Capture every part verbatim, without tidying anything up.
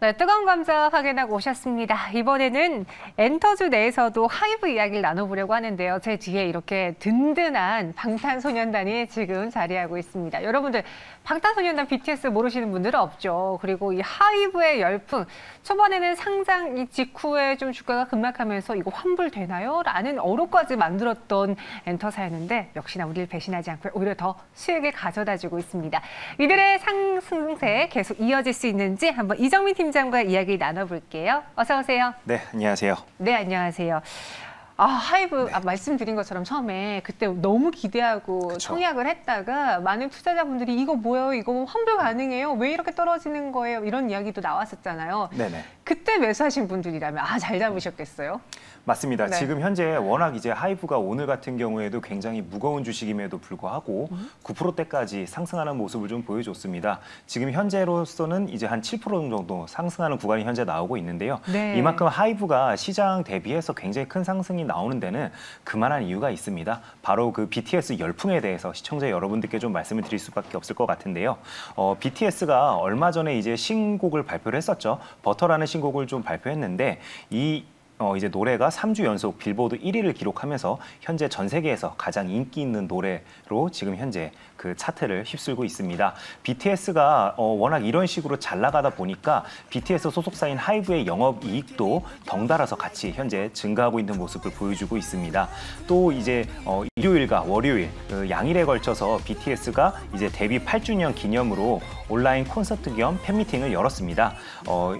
네, 뜨거운 감자 확인하고 오셨습니다. 이번에는 엔터주 내에서도 하이브 이야기를 나눠보려고 하는데요. 제 뒤에 이렇게 든든한 방탄소년단이 지금 자리하고 있습니다. 여러분들 방탄소년단 비티에스 모르시는 분들은 없죠. 그리고 이 하이브의 열풍, 초반에는 상장 이 직후에 좀 주가가 급락하면서 이거 환불되나요? 라는 어록까지 만들었던 엔터사였는데 역시나 우리를 배신하지 않고 오히려 더 수익을 가져다주고 있습니다. 이들의 상승세 계속 이어질 수 있는지 한번 이정민 팀장과 이야기 나눠볼게요. 어서 오세요. 네, 안녕하세요. 네, 안녕하세요. 아, 하이브 네. 아, 말씀드린 것처럼 처음에 그때 너무 기대하고 그쵸. 청약을 했다가 많은 투자자분들이 이거 뭐예요? 이거 환불 가능해요? 왜 이렇게 떨어지는 거예요? 이런 이야기도 나왔었잖아요. 네네. 그때 매수하신 분들이라면 아, 잘 잡으셨겠어요? 맞습니다. 네. 지금 현재 워낙 이제 하이브가 오늘 같은 경우에도 굉장히 무거운 주식임에도 불구하고 음. 구 퍼센트대까지 상승하는 모습을 좀 보여줬습니다. 지금 현재로서는 이제 한 칠 퍼센트 정도 상승하는 구간이 현재 나오고 있는데요. 네. 이만큼 하이브가 시장 대비해서 굉장히 큰 상승이 나오는 데는 그만한 이유가 있습니다. 바로 그 비티에스 열풍에 대해서 시청자 여러분들께 좀 말씀을 드릴 수밖에 없을 것 같은데요. 어, 비티에스가 얼마 전에 이제 신곡을 발표를 했었죠. 버터라는 신곡을 좀 발표했는데 이 어, 이제 노래가 삼 주 연속 빌보드 일 위를 기록하면서 현재 전 세계에서 가장 인기 있는 노래로 지금 현재 그 차트를 휩쓸고 있습니다. 비티에스가 어, 워낙 이런 식으로 잘 나가다 보니까 비티에스 소속사인 하이브의 영업이익도 덩달아서 같이 현재 증가하고 있는 모습을 보여주고 있습니다. 또 이제 어, 일요일과 월요일 그 양일에 걸쳐서 비티에스가 이제 데뷔 팔 주년 기념으로 온라인 콘서트 겸 팬미팅을 열었습니다. 어,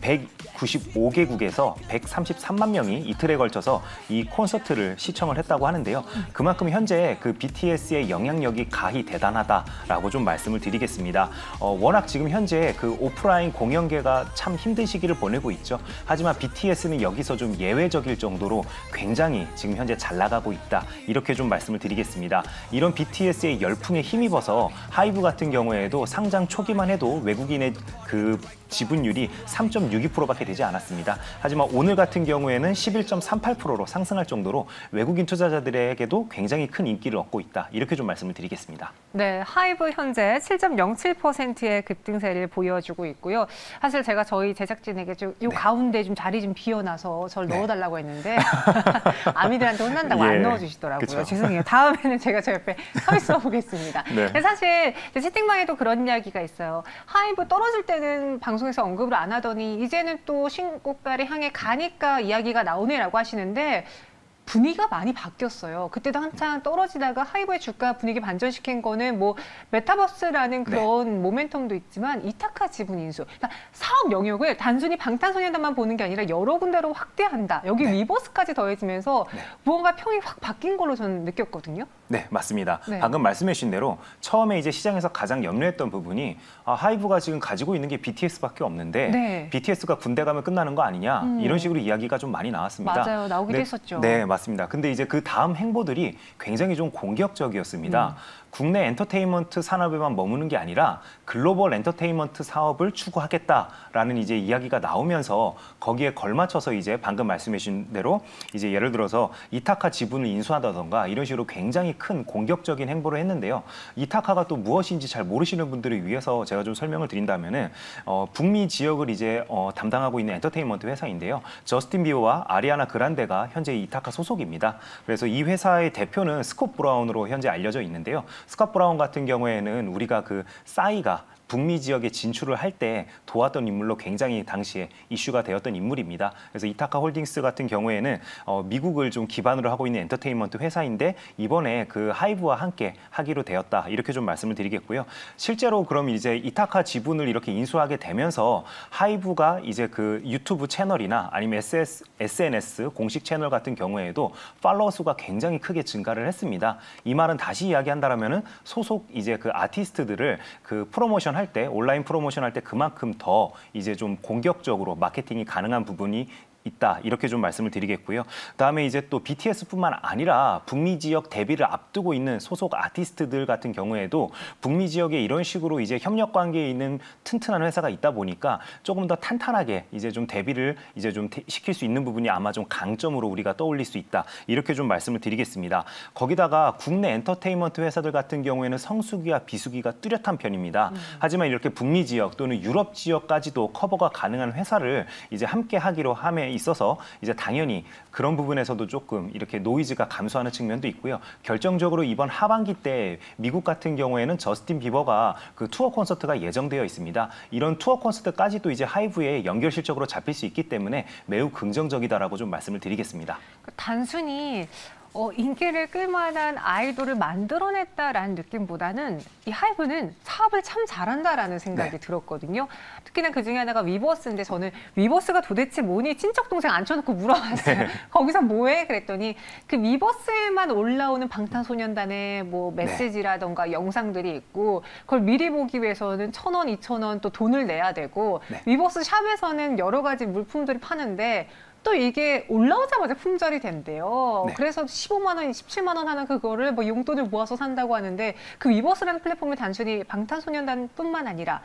백구십오 개국에서 백삼십삼만 명이 이틀에 걸쳐서 이 콘서트를 시청을 했다고 하는데요. 그만큼 현재 그 비티에스의 영향력이 가히 대단하다라고 좀 말씀을 드리겠습니다. 어, 워낙 지금 현재 그 오프라인 공연계가 참 힘든 시기를 보내고 있죠. 하지만 비티에스는 여기서 좀 예외적일 정도로 굉장히 지금 현재 잘 나가고 있다. 이렇게 좀 말씀을 드리겠습니다. 이런 비티에스의 열풍에 힘입어서 하이브 같은 경우에도 상장 초기만 해도 외국인의 그 지분율이 삼 점 육이 퍼센트밖에 되지 않았습니다. 하지만 오늘 같은 경우에는 십일 점 삼팔 퍼센트로 상승할 정도로 외국인 투자자들에게도 굉장히 큰 인기를 얻고 있다. 이렇게 좀 말씀을 드리겠습니다. 네, 하이브 현재 칠 점 영칠 퍼센트의 급등세를 보여주고 있고요. 사실 제가 저희 제작진에게 좀 이 네. 가운데 좀 자리 좀 비워놔서 저를 네. 넣어달라고 했는데 아미들한테 혼난다고 예, 안 넣어주시더라고요. 그쵸. 죄송해요. 다음에는 제가 저 옆에 서 있어 보겠습니다. 네. 근데 사실 채팅방에도 그런 이야기가 있어요. 하이브 떨어질 때는 방송에서 언급을 안 하더니 이제는 또 신고가를 향해 가니까 이야기가 나오네라고 하시는데 분위기가 많이 바뀌었어요. 그때도 한창 떨어지다가 하이브의 주가 분위기 반전시킨 거는 뭐 메타버스라는 그런 네. 모멘텀도 있지만 이타카 지분 인수. 그러니까 사업 영역을 단순히 방탄소년단만 보는 게 아니라 여러 군데로 확대한다. 여기 네. 위버스까지 더해지면서 네. 무언가 평이 확 바뀐 걸로 저는 느꼈거든요. 네, 맞습니다. 네. 방금 말씀해 주신 대로 처음에 이제 시장에서 가장 염려했던 부분이 아, 하이브가 지금 가지고 있는 게 비티에스밖에 없는데 네. 비티에스가 군대 가면 끝나는 거 아니냐 음. 이런 식으로 이야기가 좀 많이 나왔습니다. 맞아요. 나오기도 네, 했었죠. 네, 맞습니다. 근데 이제 그 다음 행보들이 굉장히 좀 공격적이었습니다. 음. 국내 엔터테인먼트 산업에만 머무는 게 아니라 글로벌 엔터테인먼트 사업을 추구하겠다라는 이제 이야기가 나오면서 거기에 걸맞춰서 이제 방금 말씀해 주신 대로 이제 예를 들어서 이타카 지분을 인수한다던가 이런 식으로 굉장히 큰 공격적인 행보를 했는데요. 이타카가 또 무엇인지 잘 모르시는 분들을 위해서 제가 좀 설명을 드린다면은 어, 북미 지역을 이제 어, 담당하고 있는 엔터테인먼트 회사인데요. 저스틴 비버와 아리아나 그란데가 현재 이타카 소속입니다. 그래서 이 회사의 대표는 스콧 브라운으로 현재 알려져 있는데요. 스콧 브라운 같은 경우에는 우리가 그 싸이가 북미 지역에 진출을 할 때 도왔던 인물로 굉장히 당시에 이슈가 되었던 인물입니다. 그래서 이타카 홀딩스 같은 경우에는 어, 미국을 좀 기반으로 하고 있는 엔터테인먼트 회사인데 이번에 그 하이브와 함께 하기로 되었다. 이렇게 좀 말씀을 드리겠고요. 실제로 그럼 이제 이타카 지분을 이렇게 인수하게 되면서 하이브가 이제 그 유튜브 채널이나 아니면 에스엔에스 공식 채널 같은 경우에도 팔로워 수가 굉장히 크게 증가를 했습니다. 이 말은 다시 이야기한다라면은 소속 이제 그 아티스트들을 그 프로모션 할 때 온라인 프로모션 할 때 그만큼 더 이제 좀 공격적으로 마케팅이 가능한 부분이 있다 이렇게 좀 말씀을 드리겠고요. 그다음에 이제 또 비티에스뿐만 아니라 북미 지역 데뷔를 앞두고 있는 소속 아티스트들 같은 경우에도 북미 지역에 이런 식으로 이제 협력 관계에 있는 튼튼한 회사가 있다 보니까 조금 더 탄탄하게 이제 좀 데뷔를 이제 좀 시킬 수 있는 부분이 아마 좀 강점으로 우리가 떠올릴 수 있다 이렇게 좀 말씀을 드리겠습니다. 거기다가 국내 엔터테인먼트 회사들 같은 경우에는 성수기와 비수기가 뚜렷한 편입니다. 음. 하지만 이렇게 북미 지역 또는 유럽 지역까지도 커버가 가능한 회사를 이제 함께 하기로 함에 있어서 이제 당연히 그런 부분에서도 조금 이렇게 노이즈가 감소하는 측면도 있고요. 결정적으로 이번 하반기 때 미국 같은 경우에는 저스틴 비버가 그 투어 콘서트가 예정되어 있습니다. 이런 투어 콘서트까지도 이제 하이브의 연결 실적으로 잡힐 수 있기 때문에 매우 긍정적이다라고 좀 말씀을 드리겠습니다. 단순히 어, 인기를 끌만한 아이돌을 만들어냈다라는 느낌보다는 이 하이브는 사업을 참 잘한다라는 생각이 네. 들었거든요. 특히나 그중에 하나가 위버스인데 저는 위버스가 도대체 뭐니 친척 동생 앉혀놓고 물어봤어요. 네. 거기서 뭐해? 그랬더니 그 위버스에만 올라오는 방탄소년단의 뭐 메시지라던가 네. 영상들이 있고 그걸 미리 보기 위해서는 천 원, 이천 원 또 돈을 내야 되고 네. 위버스 샵에서는 여러 가지 물품들이 파는데 또 이게 올라오자마자 품절이 된대요. 네. 그래서 십오만 원, 십칠만 원 하는 그거를 뭐 용돈을 모아서 산다고 하는데 그 위버스라는 플랫폼이 단순히 방탄소년단뿐만 아니라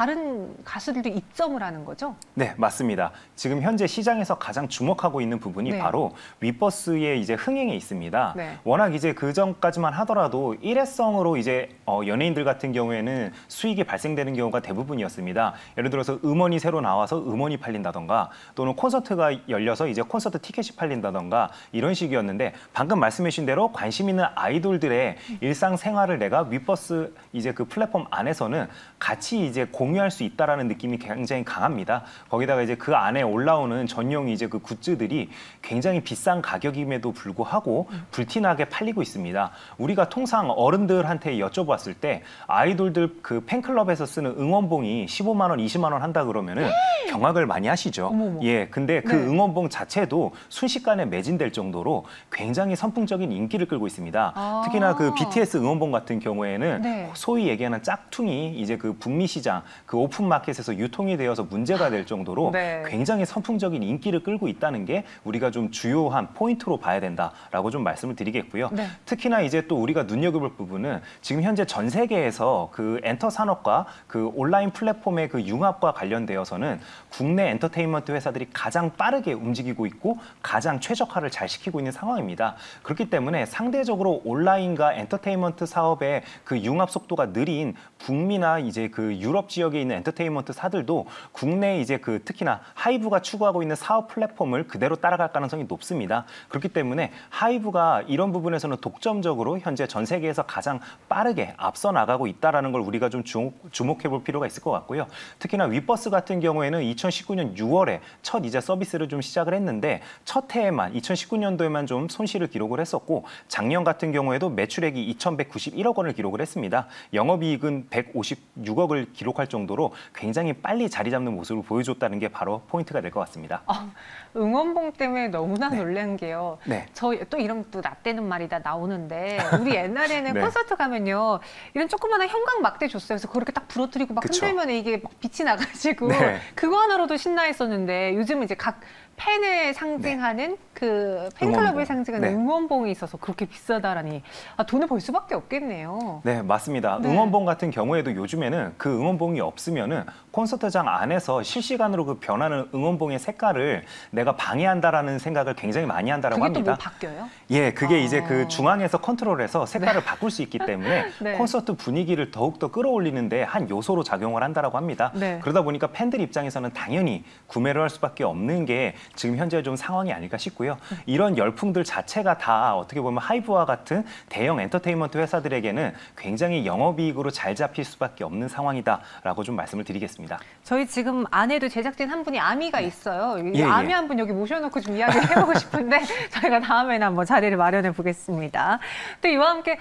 다른 가수들도 입점을 하는 거죠? 네, 맞습니다. 지금 현재 시장에서 가장 주목하고 있는 부분이 네. 바로 위버스의 이제 흥행에 있습니다. 네. 워낙 이제 그 전까지만 하더라도 일회성으로 이제 어, 연예인들 같은 경우에는 수익이 발생되는 경우가 대부분이었습니다. 예를 들어서 음원이 새로 나와서 음원이 팔린다던가 또는 콘서트가 열려서 이제 콘서트 티켓이 팔린다던가 이런 식이었는데 방금 말씀해 주신 대로 관심 있는 아이돌들의 일상생활을 내가 위버스 이제 그 플랫폼 안에서는 같이 이제 공유할 수 있다라는 느낌이 굉장히 강합니다. 거기다가 이제 그 안에 올라오는 전용 이제 그 굿즈들이 굉장히 비싼 가격임에도 불구하고 불티나게 팔리고 있습니다. 우리가 통상 어른들한테 여쭤봤을 때 아이돌들 그 팬클럽에서 쓰는 응원봉이 십오만 원, 이십만 원 한다 그러면은 경악을 많이 하시죠. 어머머. 예, 근데 그 네. 응원봉 자체도 순식간에 매진될 정도로 굉장히 선풍적인 인기를 끌고 있습니다. 아. 특히나 그 비티에스 응원봉 같은 경우에는 네. 소위 얘기하는 짝퉁이 이제 그 북미 시장 그 오픈마켓에서 유통이 되어서 문제가 될 정도로 네. 굉장히 선풍적인 인기를 끌고 있다는 게 우리가 좀 주요한 포인트로 봐야 된다라고 좀 말씀을 드리겠고요. 네. 특히나 이제 또 우리가 눈여겨볼 부분은 지금 현재 전 세계에서 그 엔터 산업과 그 온라인 플랫폼의 그 융합과 관련되어서는 국내 엔터테인먼트 회사들이 가장 빠르게 움직이고 있고 가장 최적화를 잘 시키고 있는 상황입니다. 그렇기 때문에 상대적으로 온라인과 엔터테인먼트 사업의 그 융합 속도가 느린 북미나 이제 그 유럽 지역에 있는 엔터테인먼트 사들도 국내 이제 그 특히나 하이브가 추구하고 있는 사업 플랫폼을 그대로 따라갈 가능성이 높습니다. 그렇기 때문에 하이브가 이런 부분에서는 독점적으로 현재 전 세계에서 가장 빠르게 앞서 나가고 있다는 걸 우리가 좀 주목해 볼 필요가 있을 것 같고요. 특히나 위버스 같은 경우에는 이천십구 년 유월에 첫 이제 서비스를 좀 시작을 했는데 첫 해에만 이천십구 년도에만 좀 손실을 기록을 했었고 작년 같은 경우에도 매출액이 이천백구십일억 원을 기록을 했습니다. 영업이익은 백오십육억을 기록할 정도로 굉장히 빨리 자리 잡는 모습을 보여줬다는 게 바로 포인트가 될 것 같습니다. 아, 응원봉 때문에 너무나 네. 놀란 게요. 네. 저희 또 이런 또 라떼는 말이다 나오는데 우리 옛날에는 네. 콘서트 가면요. 이런 조그마한 형광 막대 줬어요. 그래서 그렇게 딱 부러뜨리고 막 그쵸. 흔들면 이게 막 빛이 나가지고 네. 그거 하나로도 신나 있었는데 요즘은 이제 각 팬을 상징하는 네. 그 팬클럽을 상징하는 네. 응원봉이 있어서 그렇게 비싸다라니 아, 돈을 벌 수밖에 없겠네요. 네, 맞습니다. 네. 응원봉 같은 경우에도 요즘에는 그 응원봉이 없으면은 콘서트장 안에서 실시간으로 그 변하는 응원봉의 색깔을 내가 방해한다라는 생각을 굉장히 많이 한다라고 그게 합니다. 또 뭐 바뀌어요? 예, 그게 아... 이제 그 중앙에서 컨트롤해서 색깔을 네. 바꿀 수 있기 때문에 네. 콘서트 분위기를 더욱더 끌어올리는데 한 요소로 작용을 한다라고 합니다. 네. 그러다 보니까 팬들 입장에서는 당연히 구매를 할 수밖에 없는 게 지금 현재 좀 상황이 아닐까 싶고요. 이런 열풍들 자체가 다 어떻게 보면 하이브와 같은 대형 엔터테인먼트 회사들에게는 굉장히 영업이익으로 잘 잡힐 수밖에 없는 상황이다라고 좀 말씀을 드리겠습니다. 저희 지금 안에도 제작진 한 분이 아미가 네. 있어요. 예, 아미 예. 한 분 여기 모셔놓고 좀 이야기를 해보고 싶은데 저희가 다음에는 한번 자리를 마련해 보겠습니다. 또 이와 함께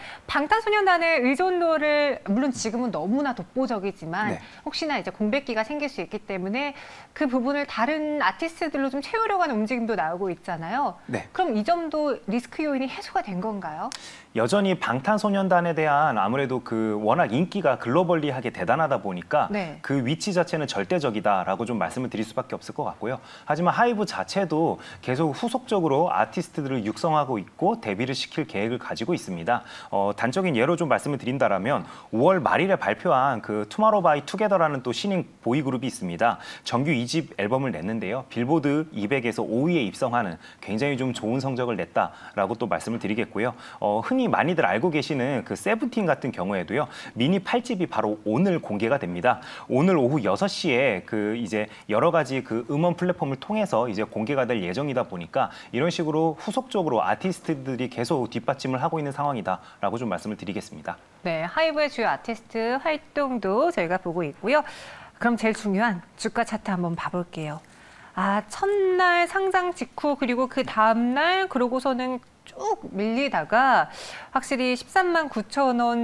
방탄소년단의 의존도를 물론 지금은 너무나 독보적이지만 네. 혹시나 이제 공백기가 생길 수 있기 때문에 그 부분을 다른 아티스트들로 좀 채워 태우려고 하는 움직임도 나오고 있잖아요. 네. 그럼 이 점도 리스크 요인이 해소가 된 건가요? 여전히 방탄소년단에 대한 아무래도 그 워낙 인기가 글로벌리하게 대단하다 보니까 네. 그 위치 자체는 절대적이다라고 좀 말씀을 드릴 수밖에 없을 것 같고요. 하지만 하이브 자체도 계속 후속적으로 아티스트들을 육성하고 있고 데뷔를 시킬 계획을 가지고 있습니다. 어, 단적인 예로 좀 말씀을 드린다라면 오월 말일에 발표한 그 투마로우 바이 투게더라는 또 신인 보이 그룹이 있습니다. 정규 이 집 앨범을 냈는데요. 빌보드 이백에서 오 위에 입성하는 굉장히 좀 좋은 성적을 냈다라고 또 말씀을 드리겠고요. 어, 흔히 많이들 알고 계시는 그 세븐틴 같은 경우에도요. 미니 팔 집이 바로 오늘 공개가 됩니다. 오늘 오후 여섯 시에 그 이제 여러 가지 그 음원 플랫폼을 통해서 이제 공개가 될 예정이다 보니까 이런 식으로 후속적으로 아티스트들이 계속 뒷받침을 하고 있는 상황이다라고 좀 말씀을 드리겠습니다. 네, 하이브의 주요 아티스트 활동도 저희가 보고 있고요. 그럼 제일 중요한 주가 차트 한번 봐볼게요. 아, 첫날 상장 직후 그리고 그 다음날 그러고서는 쭉 밀리다가 확실히 십삼만 구천 원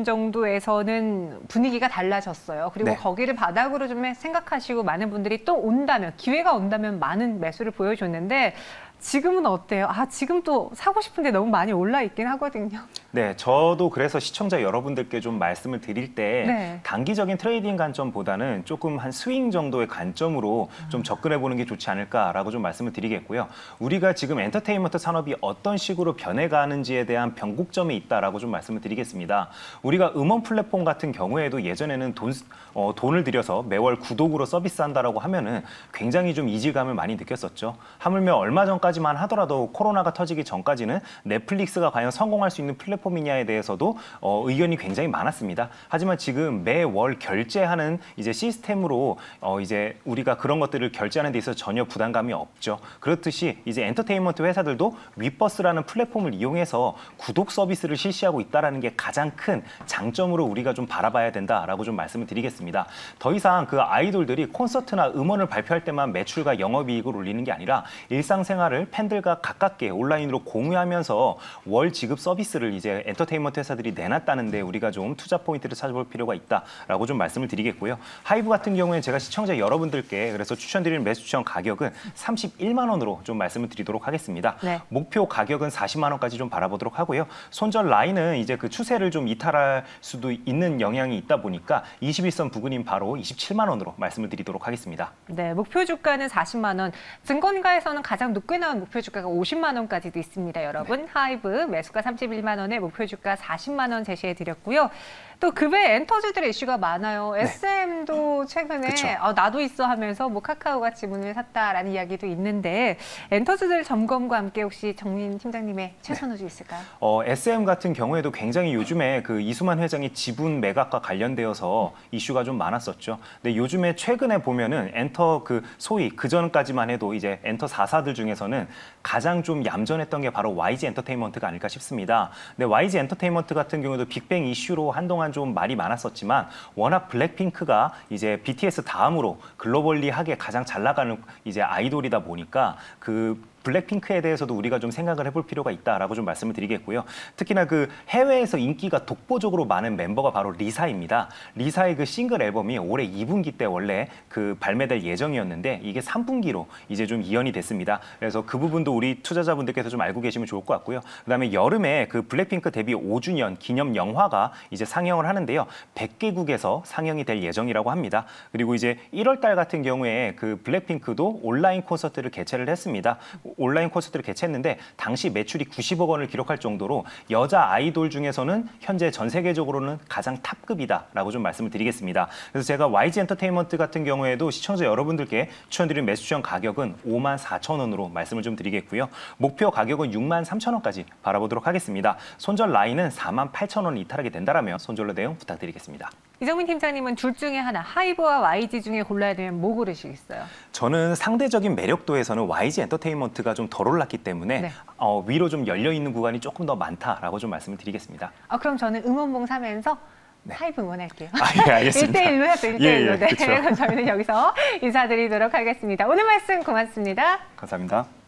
정도에서는 분위기가 달라졌어요. 그리고 네. 거기를 바닥으로 좀 생각하시고 많은 분들이 또 온다면, 기회가 온다면 많은 매수를 보여줬는데 지금은 어때요? 아, 지금 또 사고 싶은데 너무 많이 올라 있긴 하거든요. 네, 저도 그래서 시청자 여러분들께 좀 말씀을 드릴 때 네. 단기적인 트레이딩 관점보다는 조금 한 스윙 정도의 관점으로 좀 접근해 보는 게 좋지 않을까라고 좀 말씀을 드리겠고요. 우리가 지금 엔터테인먼트 산업이 어떤 식으로 변해가는지에 대한 변곡점이 있다라고 좀 말씀을 드리겠습니다. 우리가 음원 플랫폼 같은 경우에도 예전에는 돈, 어, 돈을 들여서 매월 구독으로 서비스한다라고 하면은 굉장히 좀 이질감을 많이 느꼈었죠. 하물며 얼마 전까지 만 하더라도 코로나가 터지기 전까지는 넷플릭스가 과연 성공할 수 있는 플랫폼이냐에 대해서도 어, 의견이 굉장히 많았습니다. 하지만 지금 매월 결제하는 이제 시스템으로 어, 이제 우리가 그런 것들을 결제하는 데 있어서 전혀 부담감이 없죠. 그렇듯이 이제 엔터테인먼트 회사들도 위버스라는 플랫폼을 이용해서 구독 서비스를 실시하고 있다는 게 가장 큰 장점으로 우리가 좀 바라봐야 된다라고 좀 말씀을 드리겠습니다. 더 이상 그 아이돌들이 콘서트나 음원을 발표할 때만 매출과 영업이익을 올리는 게 아니라 일상생활을 팬들과 가깝게 온라인으로 공유하면서 월 지급 서비스를 이제 엔터테인먼트 회사들이 내놨다는데 우리가 좀 투자 포인트를 찾아볼 필요가 있다라고 좀 말씀을 드리겠고요. 하이브 같은 경우에 제가 시청자 여러분들께 그래서 추천드리는 매수 추천 가격은 삼십일만 원으로 좀 말씀을 드리도록 하겠습니다. 네. 목표 가격은 사십만 원까지 좀 바라보도록 하고요. 손절 라인은 이제 그 추세를 좀 이탈할 수도 있는 영향이 있다 보니까 이십일 선 부근인 바로 이십칠만 원으로 말씀을 드리도록 하겠습니다. 네, 목표 주가는 사십만 원. 증권가에서는 가장 높게 나온 목표 주가가 오십만 원까지도 있습니다, 여러분. 네. 하이브 매수가 삼십일만 원에 목표 주가 사십만 원 제시해 드렸고요. 또 그 외에 엔터주들의 이슈가 많아요. 네. 에스엠도 최근에 아, 나도 있어 하면서 뭐 카카오가 지분을 샀다라는 이야기도 있는데 엔터주들 점검과 함께 혹시 정민 팀장님의 최선 후주 있을까요? 네. 어, 에스엠 같은 경우에도 굉장히 요즘에 그 이수만 회장의 지분 매각과 관련되어서 이슈가 좀 많았었죠. 근데 요즘에 최근에 보면은 엔터 그 소위 그 전까지만 해도 이제 엔터 사사들 중에서는 가장 좀 얌전했던 게 바로 와이지 엔터테인먼트가 아닐까 싶습니다. 근데 와이지 엔터테인먼트 같은 경우도 빅뱅 이슈로 한동안 좀 말이 많았었지만 워낙 블랙핑크가 이제 비티에스 다음으로 글로벌리하게 가장 잘 나가는 이제 아이돌이다 보니까 그 블랙핑크에 대해서도 우리가 좀 생각을 해볼 필요가 있다라고 좀 말씀을 드리겠고요. 특히나 그 해외에서 인기가 독보적으로 많은 멤버가 바로 리사입니다. 리사의 그 싱글 앨범이 올해 이 분기 때 원래 그 발매될 예정이었는데 이게 삼 분기로 이제 좀 이연이 됐습니다. 그래서 그 부분도 우리 투자자분들께서 좀 알고 계시면 좋을 것 같고요. 그다음에 여름에 그 블랙핑크 데뷔 오 주년 기념 영화가 이제 상영을 하는데요. 백 개국에서 상영이 될 예정이라고 합니다. 그리고 이제 일월 달 같은 경우에 그 블랙핑크도 온라인 콘서트를 개최를 했습니다. 온라인 콘서트를 개최했는데 당시 매출이 구십억 원을 기록할 정도로 여자 아이돌 중에서는 현재 전 세계적으로는 가장 탑급이다라고 좀 말씀을 드리겠습니다. 그래서 제가 와이지 엔터테인먼트 같은 경우에도 시청자 여러분들께 추천드린 매수 추천 가격은 오만 사천 원으로 말씀을 좀 드리겠고요. 목표 가격은 육만 삼천 원까지 바라보도록 하겠습니다. 손절 라인은 사만 팔천 원 이탈하게 된다라면 손절로 대응 부탁드리겠습니다. 이정민 팀장님은 둘 중에 하나, 하이브와 와이지 중에 골라야 되면 뭐 고르시겠어요? 저는 상대적인 매력도에서는 와이지 엔터테인먼트가 좀 덜 올랐기 때문에 네. 어, 위로 좀 열려있는 구간이 조금 더 많다라고 좀 말씀을 드리겠습니다. 아, 그럼 저는 응원봉 사면서 네. 하이브 응원할게요. 아, 예, 알겠습니다. 일 대일로 해서 일 대일로. 예, 예, 네. 그럼 저희는 여기서 인사드리도록 하겠습니다. 오늘 말씀 고맙습니다. 감사합니다.